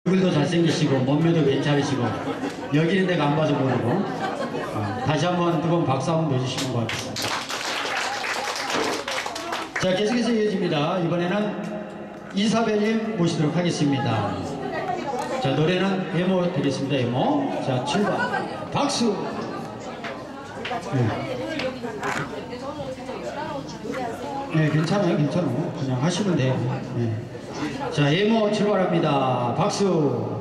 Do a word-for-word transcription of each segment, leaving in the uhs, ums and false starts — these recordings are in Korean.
얼굴도 잘생기시고 몸매도 괜찮으시고 여기 있는 데가 안 봐서 모르고 어, 다시 한번 뜨거운 박수 한번 내주시면 고맙겠습니다. 자, 계속해서 이어집니다. 이번에는 이사벨님 모시도록 하겠습니다. 자, 노래는 에모 드리겠습니다. 에모. 자, 출발. 박수. 네. 네, 괜찮아요, 괜찮아요. 그냥 하시면 돼요. 네. 자, 에모 출발합니다. 박수.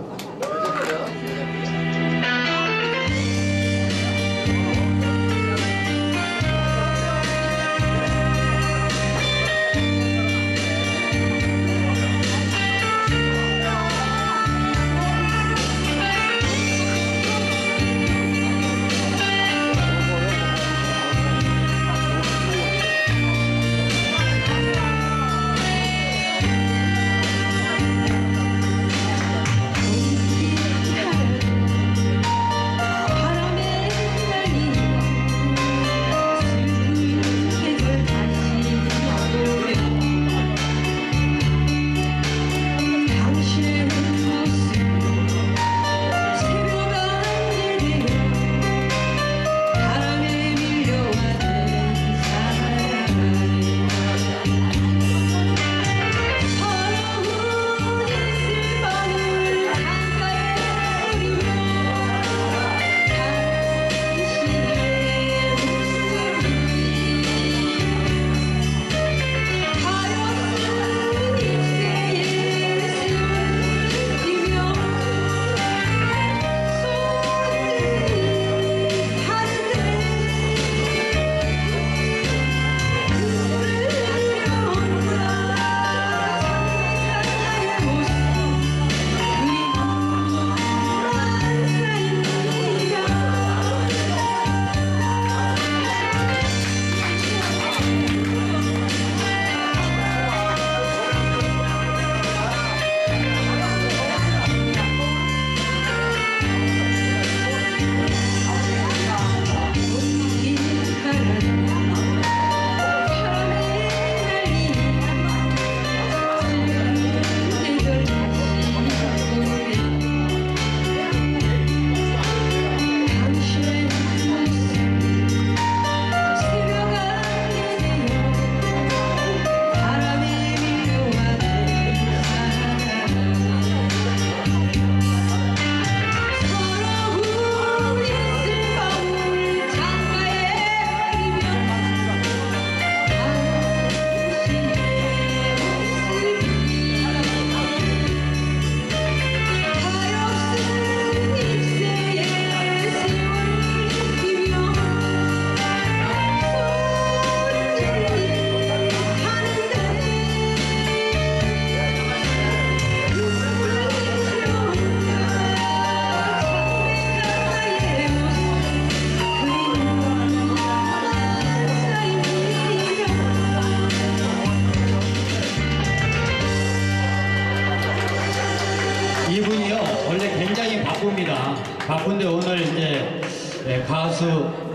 이분이요 원래 굉장히 바쁩니다. 바쁜데 오늘 이제 가수